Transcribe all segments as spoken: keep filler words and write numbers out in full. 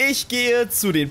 Ich gehe zu den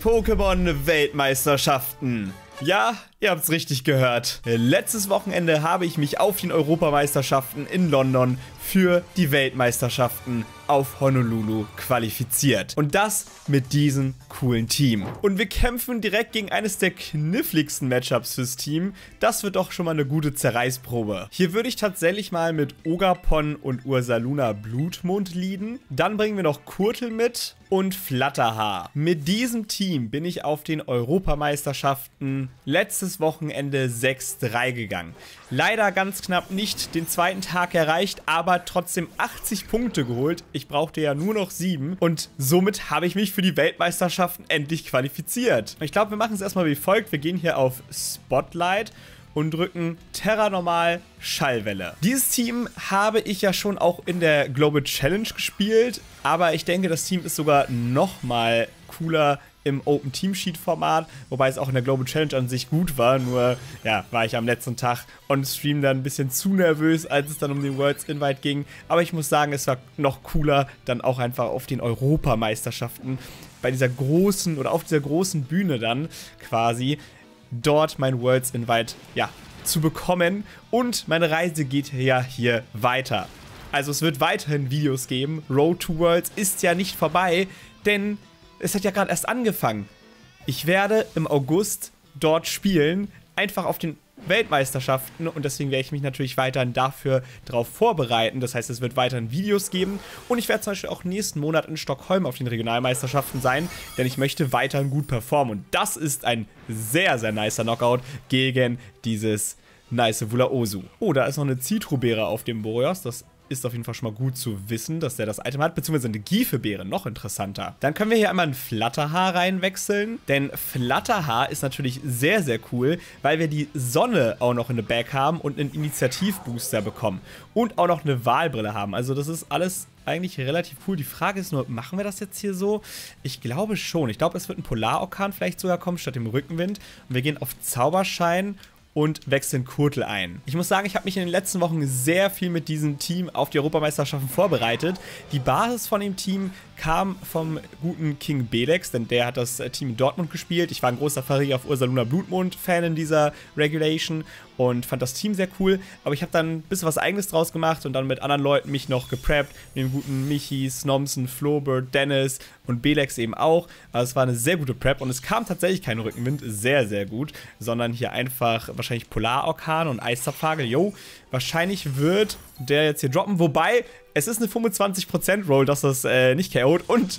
Pokémon-Weltmeisterschaften. Ja, ihr habt's richtig gehört. Letztes Wochenende habe ich mich auf den Europameisterschaften in London für die Weltmeisterschaften auf Honolulu qualifiziert. Und das mit diesem coolen Team. Und wir kämpfen direkt gegen eines der kniffligsten Matchups fürs Team. Das wird doch schon mal eine gute Zerreißprobe. Hier würde ich tatsächlich mal mit Ogapon und Ursaluna Blutmond leaden. Dann bringen wir noch Kurtel mit und Flatterhaar. Mit diesem Team bin ich auf den Europameisterschaften letztes Wochenende sechs drei gegangen. Leider ganz knapp nicht den zweiten Tag erreicht, aber trotzdem achtzig Punkte geholt. Ich brauchte ja nur noch sieben und somit habe ich mich für die Weltmeisterschaften endlich qualifiziert. Ich glaube, wir machen es erstmal wie folgt. Wir gehen hier auf Spotlight und drücken Terra Normal Schallwelle. Dieses Team habe ich ja schon auch in der Global Challenge gespielt, aber ich denke, das Team ist sogar noch mal cooler im Open Team Sheet Format, wobei es auch in der Global Challenge an sich gut war, nur ja, war ich am letzten Tag on Stream dann ein bisschen zu nervös, als es dann um den Worlds Invite ging, aber ich muss sagen, es war noch cooler, dann auch einfach auf den Europameisterschaften, bei dieser großen oder auf dieser großen Bühne dann quasi, dort mein Worlds Invite, ja, zu bekommen, und meine Reise geht ja hier weiter. Also es wird weiterhin Videos geben, Road to Worlds ist ja nicht vorbei, denn es hat ja gerade erst angefangen. Ich werde im August dort spielen, einfach auf den Weltmeisterschaften, und deswegen werde ich mich natürlich weiterhin dafür darauf vorbereiten. Das heißt, es wird weiterhin Videos geben, und ich werde zum Beispiel auch nächsten Monat in Stockholm auf den Regionalmeisterschaften sein, denn ich möchte weiterhin gut performen, und das ist ein sehr, sehr nicer Knockout gegen dieses nice Wulaosu. Oh, da ist noch eine Zitrobeere auf dem Boreas, das ist auf jeden Fall schon mal gut zu wissen, dass der das Item hat, beziehungsweise eine Giefebeere, noch interessanter. Dann können wir hier einmal ein Flatterhaar reinwechseln, denn Flatterhaar ist natürlich sehr, sehr cool, weil wir die Sonne auch noch in der Bag haben und einen Initiativbooster bekommen und auch noch eine Wahlbrille haben. Also das ist alles eigentlich relativ cool. Die Frage ist nur, machen wir das jetzt hier so? Ich glaube schon. Ich glaube, es wird ein Polarorkan vielleicht sogar kommen, statt dem Rückenwind. Und wir gehen auf Zauberschein und wechseln Kurtel ein. Ich muss sagen, ich habe mich in den letzten Wochen sehr viel mit diesem Team auf die Europameisterschaften vorbereitet. Die Basis von dem Team kam vom guten King Belex, denn der hat das Team in Dortmund gespielt. Ich war ein großer Faria auf Ursaluna Blutmond-Fan in dieser Regulation und fand das Team sehr cool, aber ich habe dann ein bisschen was Eigenes draus gemacht und dann mit anderen Leuten mich noch gepreppt, mit dem guten Michi, Snomson, Flobert, Dennis und Belex eben auch. Also es war eine sehr gute Prep und es kam tatsächlich kein Rückenwind, sehr, sehr gut, sondern hier einfach wahrscheinlich Polarorkan und Eiszapfhagel. Jo, wahrscheinlich wird der jetzt hier droppen, wobei es ist eine fünfundzwanzig Prozent Roll, dass das äh, nicht K O't, und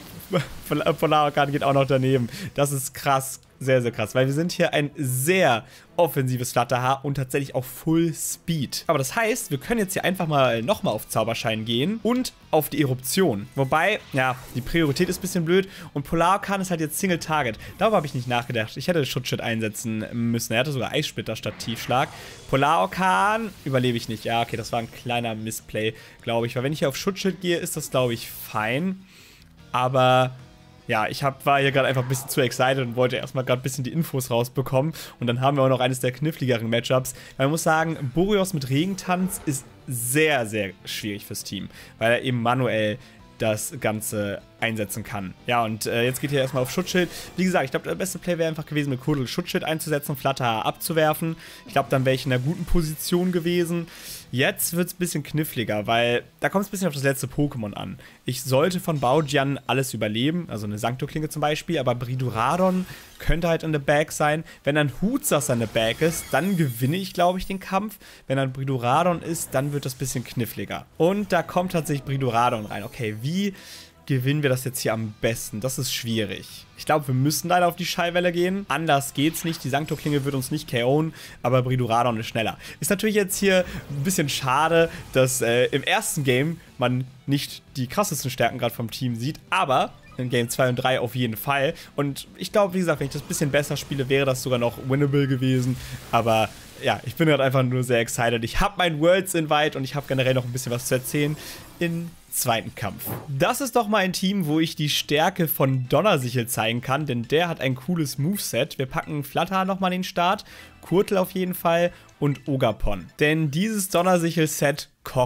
Polarorkan geht auch noch daneben. Das ist krass, sehr, sehr krass, weil wir sind hier ein sehr offensives Flatterhaar und tatsächlich auch Full Speed. Aber das heißt, wir können jetzt hier einfach mal nochmal auf Zauberschein gehen und auf die Eruption. Wobei, ja, die Priorität ist ein bisschen blöd und Polarorkan ist halt jetzt Single Target. Darüber habe ich nicht nachgedacht. Ich hätte Schutzschild einsetzen müssen. Er hatte sogar Eissplitter statt Tiefschlag. Polarorkan überlebe ich nicht. Ja, okay, das war ein kleiner Missplay, glaube ich. Weil wenn ich hier auf Schutzschild gehe, ist das, glaube ich, fein. Aber ja, ich hab, war hier gerade einfach ein bisschen zu excited und wollte erstmal gerade ein bisschen die Infos rausbekommen. Und dann haben wir auch noch eines der kniffligeren Matchups. Man muss sagen, Boreas mit Regentanz ist sehr, sehr schwierig fürs Team, weil er eben manuell das Ganze einsetzen kann. Ja, und äh, jetzt geht hier erstmal auf Schutzschild. Wie gesagt, ich glaube, der beste Play wäre einfach gewesen, mit Kurtel Schutzschild einzusetzen, Flatterhaar abzuwerfen. Ich glaube, dann wäre ich in einer guten Position gewesen. Jetzt wird es ein bisschen kniffliger, weil da kommt es ein bisschen auf das letzte Pokémon an. Ich sollte von Baojian alles überleben, also eine Sancto-Klinge zum Beispiel, aber Briduradon könnte halt in der Bag sein. Wenn dann Hutsas in der Bag ist, dann gewinne ich, glaube ich, den Kampf. Wenn dann Briduradon ist, dann wird das ein bisschen kniffliger. Und da kommt tatsächlich Briduradon rein. Okay, wie gewinnen wir das jetzt hier am besten? Das ist schwierig. Ich glaube, wir müssen leider auf die Schallwelle gehen. Anders geht's nicht. Die Sancto-Klinge wird uns nicht K O'en, aber Briduradon ist schneller. Ist natürlich jetzt hier ein bisschen schade, dass äh, im ersten Game man nicht die krassesten Stärken gerade vom Team sieht, aber in Game zwei und drei auf jeden Fall. Und ich glaube, wie gesagt, wenn ich das ein bisschen besser spiele, wäre das sogar noch winnable gewesen. Aber ja, ich bin gerade einfach nur sehr excited. Ich habe mein Worlds Invite und ich habe generell noch ein bisschen was zu erzählen in zweiten Kampf. Das ist doch mal ein Team, wo ich die Stärke von Donnersichel zeigen kann, denn der hat ein cooles Moveset. Wir packen Flatterhaar nochmal in den Start, Kurtel auf jeden Fall und Ogapon. Denn dieses Donnersichel-Set kocht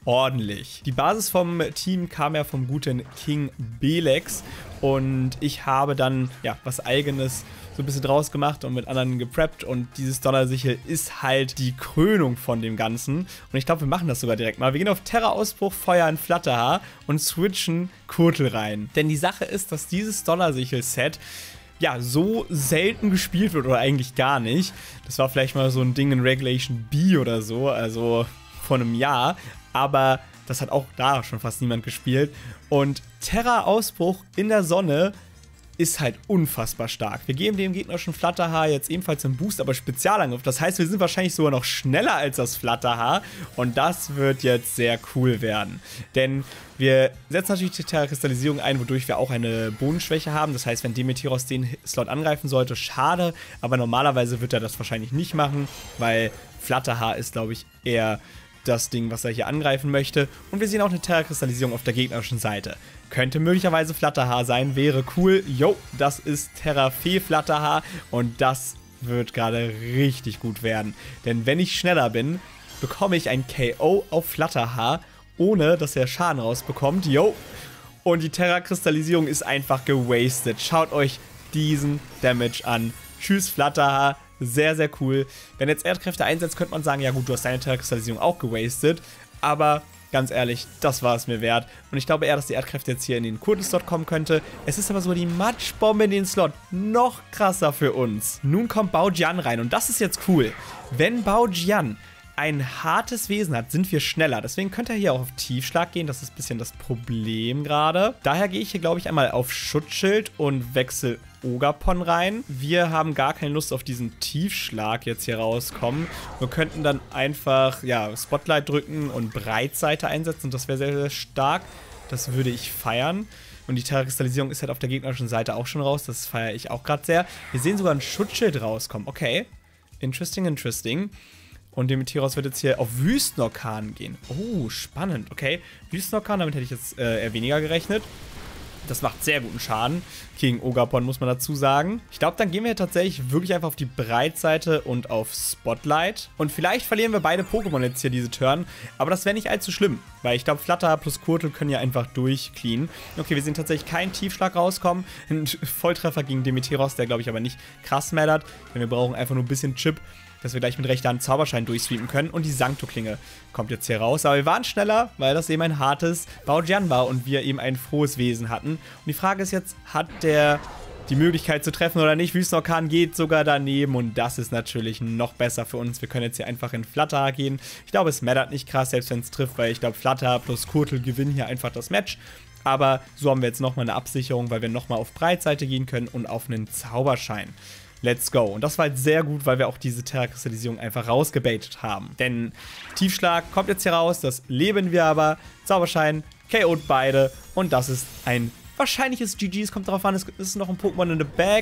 ordentlich. Die Basis vom Team kam ja vom guten King Belex und ich habe dann ja was Eigenes so ein bisschen draus gemacht und mit anderen gepreppt und dieses Donnersichel ist halt die Krönung von dem Ganzen und ich glaube, wir machen das sogar direkt mal. Wir gehen auf Terra-Ausbruch, Feuer in Flatterhaar und switchen Kurtel rein. Denn die Sache ist, dass dieses Donnersichel-Set ja so selten gespielt wird oder eigentlich gar nicht. Das war vielleicht mal so ein Ding in Regulation B oder so, also vor einem Jahr, aber das hat auch da schon fast niemand gespielt und Terra-Ausbruch in der Sonne ist halt unfassbar stark. Wir geben dem gegnerischen Flatterhaar jetzt ebenfalls einen Boost, aber Spezialangriff. Das heißt, wir sind wahrscheinlich sogar noch schneller als das Flatterhaar und das wird jetzt sehr cool werden. Denn wir setzen natürlich die Terra-Kristallisierung ein, wodurch wir auch eine Bodenschwäche haben. Das heißt, wenn Demeteros den Slot angreifen sollte, schade, aber normalerweise wird er das wahrscheinlich nicht machen, weil Flatterhaar ist, glaube ich, eher das Ding, was er hier angreifen möchte. Und wir sehen auch eine Terra-Kristallisierung auf der gegnerischen Seite. Könnte möglicherweise Flatterhaar sein, wäre cool. Jo, das ist Terra-Fee Flatterhaar und das wird gerade richtig gut werden. Denn wenn ich schneller bin, bekomme ich ein K O auf Flatterhaar, ohne dass er Schaden rausbekommt. Jo, und die Terra-Kristallisierung ist einfach gewastet. Schaut euch diesen Damage an. Tschüss Flatterhaar. Sehr, sehr cool. Wenn jetzt Erdkräfte einsetzt, könnte man sagen, ja gut, du hast deine Terra-Kristallisierung auch gewastet. Aber ganz ehrlich, das war es mir wert. Und ich glaube eher, dass die Erdkräfte jetzt hier in den Kurtel-Slot kommen könnte. Es ist aber so die Matschbombe in den Slot. Noch krasser für uns. Nun kommt Bao Jian rein und das ist jetzt cool. Wenn Bao Jian ein hartes Wesen hat, sind wir schneller. Deswegen könnte er hier auch auf Tiefschlag gehen. Das ist ein bisschen das Problem gerade. Daher gehe ich hier, glaube ich, einmal auf Schutzschild und wechsle Ogapon rein. Wir haben gar keine Lust auf diesen Tiefschlag jetzt hier rauskommen. Wir könnten dann einfach, ja, Spotlight drücken und Breitseite einsetzen. Das wäre sehr, sehr stark. Das würde ich feiern. Und die Terra-Kristallisierung ist halt auf der gegnerischen Seite auch schon raus. Das feiere ich auch gerade sehr. Wir sehen sogar ein Schutzschild rauskommen. Okay. Interesting, interesting. Und Demeteros wird jetzt hier auf Wüstenorkan gehen. Oh, spannend. Okay. Wüstenorkan, damit hätte ich jetzt äh, eher weniger gerechnet. Das macht sehr guten Schaden gegen Ogapon, muss man dazu sagen. Ich glaube, dann gehen wir tatsächlich wirklich einfach auf die Breitseite und auf Spotlight. Und vielleicht verlieren wir beide Pokémon jetzt hier diese Turn. Aber das wäre nicht allzu schlimm, weil ich glaube, Flatter plus Kurtel können ja einfach durchcleanen. Okay, wir sehen tatsächlich keinen Tiefschlag rauskommen. Ein Volltreffer gegen Demeteros, der glaube ich aber nicht krass mattert. Denn wir brauchen einfach nur ein bisschen Chip, dass wir gleich mit rechter Hand Zauberschein durchsweepen können. Und die Sancto-Klinge kommt jetzt hier raus. Aber wir waren schneller, weil das eben ein hartes Bao Jian war und wir eben ein frohes Wesen hatten. Und die Frage ist jetzt, hat der die Möglichkeit zu treffen oder nicht? Wüstenorkan geht sogar daneben und das ist natürlich noch besser für uns. Wir können jetzt hier einfach in Flatter gehen. Ich glaube, es mattert nicht krass, selbst wenn es trifft, weil ich glaube, Flatter plus Kurtel gewinnen hier einfach das Match. Aber so haben wir jetzt nochmal eine Absicherung, weil wir nochmal auf Breitseite gehen können und auf einen Zauberschein. Let's go. Und das war halt sehr gut, weil wir auch diese Terra-Kristallisierung einfach rausgebaitet haben. Denn Tiefschlag kommt jetzt hier raus, das leben wir aber. Zauberschein, K O'd beide. Und das ist ein wahrscheinliches G G. Es kommt darauf an, es ist noch ein Pokémon in the Bag.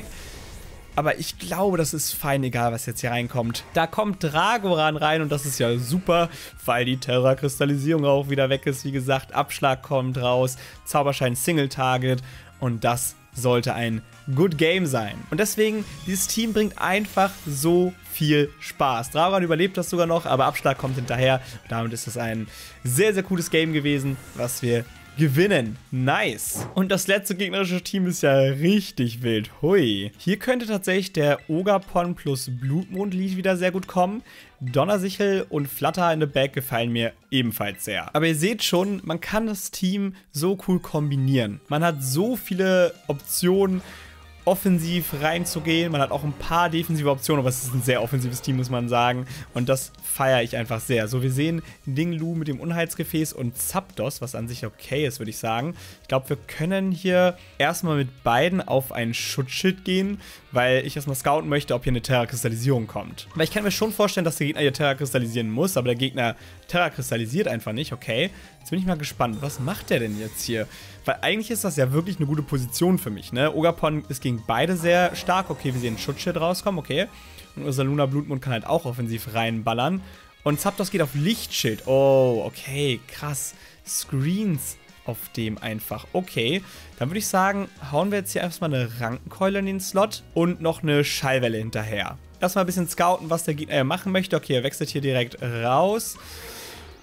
Aber ich glaube, das ist fein, egal was jetzt hier reinkommt. Da kommt Dragoran rein und das ist ja super, weil die Terra-Kristallisierung auch wieder weg ist. Wie gesagt, Abschlag kommt raus, Zauberschein Single-Target und das sollte ein Good Game sein. Und deswegen, dieses Team bringt einfach so viel Spaß. Dragoran überlebt das sogar noch, aber Abschlag kommt hinterher. Und damit ist das ein sehr, sehr cooles Game gewesen, was wir gewinnen. Nice. Und das letzte gegnerische Team ist ja richtig wild. Hui. Hier könnte tatsächlich der Ogapon plus Blutmondlied wieder sehr gut kommen. Donnersichel und Flatter in the Bag gefallen mir ebenfalls sehr. Aber ihr seht schon, man kann das Team so cool kombinieren. Man hat so viele Optionen, offensiv reinzugehen. Man hat auch ein paar defensive Optionen, aber es ist ein sehr offensives Team, muss man sagen. Und das feiere ich einfach sehr. So, wir sehen Dinglu mit dem Unheilsgefäß und Zapdos, was an sich okay ist, würde ich sagen. Ich glaube, wir können hier erstmal mit beiden auf ein Schutzschild gehen, weil ich erstmal scouten möchte, ob hier eine Terra-Kristallisierung kommt. Weil ich kann mir schon vorstellen, dass der Gegner hier Terra kristallisieren muss, aber der Gegner Terra kristallisiert einfach nicht. Okay, jetzt bin ich mal gespannt. Was macht der denn jetzt hier? Weil eigentlich ist das ja wirklich eine gute Position für mich, ne? Ogapon ist gegen beide sehr stark. Okay, wir sehen ein Schutzschild rauskommen, okay. Und Ursaluna Blutmond kann halt auch offensiv reinballern. Und Zapdos geht auf Lichtschild. Oh, okay, krass. Screens auf dem einfach. Okay, dann würde ich sagen, hauen wir jetzt hier erstmal eine Rankenkeule in den Slot und noch eine Schallwelle hinterher. Erstmal ein bisschen scouten, was der Gegner machen möchte. Okay, er wechselt hier direkt raus.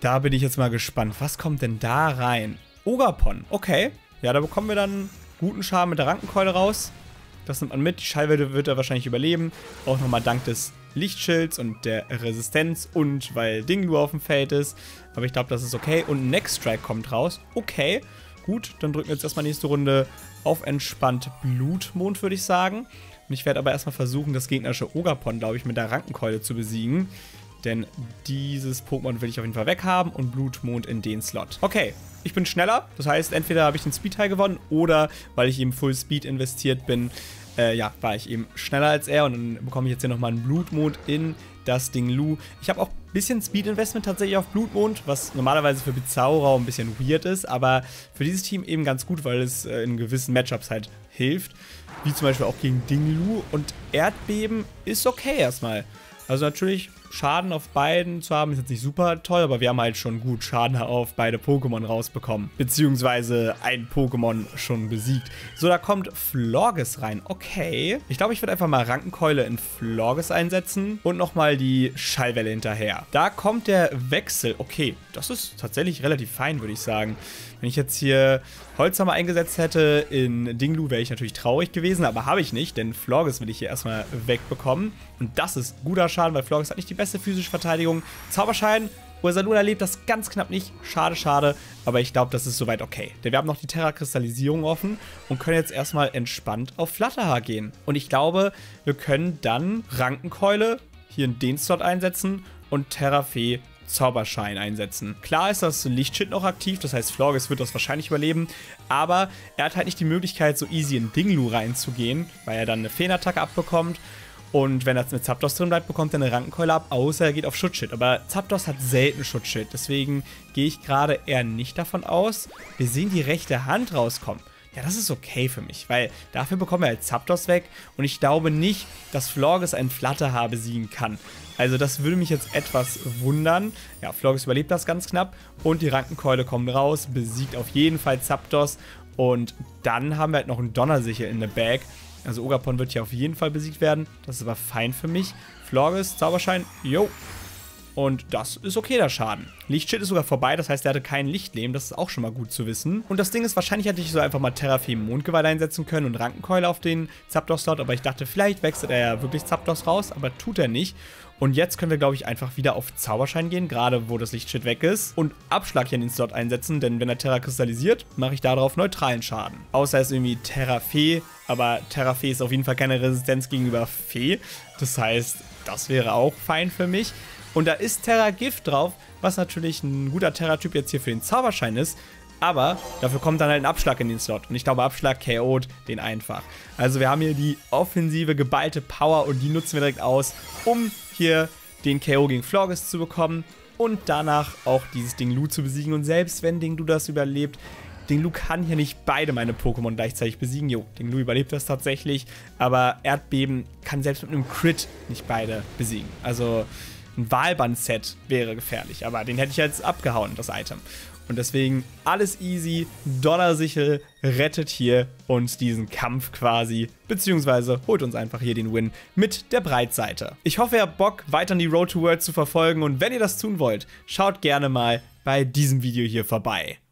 Da bin ich jetzt mal gespannt. Was kommt denn da rein? Ogapon, okay. Ja, da bekommen wir dann guten Schaden mit der Rankenkeule raus. Das nimmt man mit. Die Schallwelle wird er wahrscheinlich überleben. Auch nochmal dank des Lichtschilds und der Resistenz und weil Dinglu auf dem Feld ist. Aber ich glaube, das ist okay. Und Next Strike kommt raus. Okay, gut. Dann drücken wir jetzt erstmal nächste Runde auf entspannt Blutmond, würde ich sagen. Und ich werde aber erstmal versuchen, das gegnerische Ogapon, glaube ich, mit der Rankenkeule zu besiegen. Denn dieses Pokémon will ich auf jeden Fall weghaben und Blutmond in den Slot. Okay, ich bin schneller. Das heißt, entweder habe ich den Speed-Teil gewonnen oder, weil ich eben Full Speed investiert bin, äh, ja, war ich eben schneller als er. Und dann bekomme ich jetzt hier nochmal einen Blutmond in das Dinglu. Ich habe auch ein bisschen Speed-Investment tatsächlich auf Blutmond, was normalerweise für Bizarro ein bisschen weird ist, aber für dieses Team eben ganz gut, weil es äh, in gewissen Matchups halt hilft. Wie zum Beispiel auch gegen Dinglu. Und Erdbeben ist okay erstmal. Also natürlich, Schaden auf beiden zu haben ist jetzt nicht super toll, aber wir haben halt schon gut Schaden auf beide Pokémon rausbekommen. Beziehungsweise ein Pokémon schon besiegt. So, da kommt Florges rein. Okay. Ich glaube, ich würde einfach mal Rankenkeule in Florges einsetzen und nochmal die Schallwelle hinterher. Da kommt der Wechsel. Okay, das ist tatsächlich relativ fein, würde ich sagen. Wenn ich jetzt hier Holzhammer eingesetzt hätte in Dinglu, wäre ich natürlich traurig gewesen, aber habe ich nicht, denn Florges will ich hier erstmal wegbekommen. Und das ist guter Schaden, weil Florges hat nicht die beste physische Verteidigung. Zauberschein, Ursaluna lebt das ganz knapp nicht. Schade, schade, aber ich glaube, das ist soweit okay. Denn wir haben noch die Terra-Kristallisierung offen und können jetzt erstmal entspannt auf Flatterhaar gehen. Und ich glaube, wir können dann Rankenkeule hier in den Slot einsetzen und Terrafee Zauberschein einsetzen. Klar ist das Lichtschild noch aktiv, das heißt, Florges wird das wahrscheinlich überleben, aber er hat halt nicht die Möglichkeit, so easy in Dinglu reinzugehen, weil er dann eine Feenattacke abbekommt. Und wenn er mit Zapdos drin bleibt, bekommt er eine Rankenkeule ab, außer er geht auf Schutzschild. Aber Zapdos hat selten Schutzschild, deswegen gehe ich gerade eher nicht davon aus. Wir sehen die rechte Hand rauskommen. Ja, das ist okay für mich, weil dafür bekommen wir halt Zapdos weg und ich glaube nicht, dass Florges einen Flatterhaar besiegen kann. Also das würde mich jetzt etwas wundern. Ja, Florges überlebt das ganz knapp und die Rankenkeule kommt raus, besiegt auf jeden Fall Zapdos und dann haben wir halt noch einen Donnersichel in der Bag. Also Ogapon wird hier auf jeden Fall besiegt werden, das ist aber fein für mich. Florges, Zauberschein, jo. Und das ist okay, der Schaden. Lichtschild ist sogar vorbei, das heißt, er hatte keinen Lichtleben. Das ist auch schon mal gut zu wissen. Und das Ding ist, wahrscheinlich hätte ich so einfach mal Terrafee Mondgeweih einsetzen können und Rankenkeule auf den Zapdos-Slot. Aber ich dachte, vielleicht wechselt er ja wirklich Zapdos raus, aber tut er nicht. Und jetzt können wir, glaube ich, einfach wieder auf Zauberschein gehen, gerade wo das Lichtschild weg ist. Und Abschlag hier in den Slot einsetzen, denn wenn er Terra kristallisiert, mache ich darauf neutralen Schaden. Außer es ist irgendwie Terrafee, aber Terrafee ist auf jeden Fall keine Resistenz gegenüber Fee. Das heißt, das wäre auch fein für mich. Und da ist Terra-Gift drauf, was natürlich ein guter Terra-Typ jetzt hier für den Zauberschein ist. Aber dafür kommt dann halt ein Abschlag in den Slot. Und ich glaube, Abschlag K O'd den einfach. Also wir haben hier die offensive, geballte Power und die nutzen wir direkt aus, um hier den K O gegen Florges zu bekommen. Und danach auch dieses Dinglu zu besiegen. Und selbst wenn Dinglu das überlebt, Dinglu kann hier nicht beide meine Pokémon gleichzeitig besiegen. Jo, Dinglu überlebt das tatsächlich. Aber Erdbeben kann selbst mit einem Crit nicht beide besiegen. Also ein Wahlband-Set wäre gefährlich, aber den hätte ich jetzt abgehauen, das Item. Und deswegen alles easy, Donnersichel rettet hier uns diesen Kampf quasi, beziehungsweise holt uns einfach hier den Win mit der Breitseite. Ich hoffe, ihr habt Bock, weiter die Road to World zu verfolgen und wenn ihr das tun wollt, schaut gerne mal bei diesem Video hier vorbei.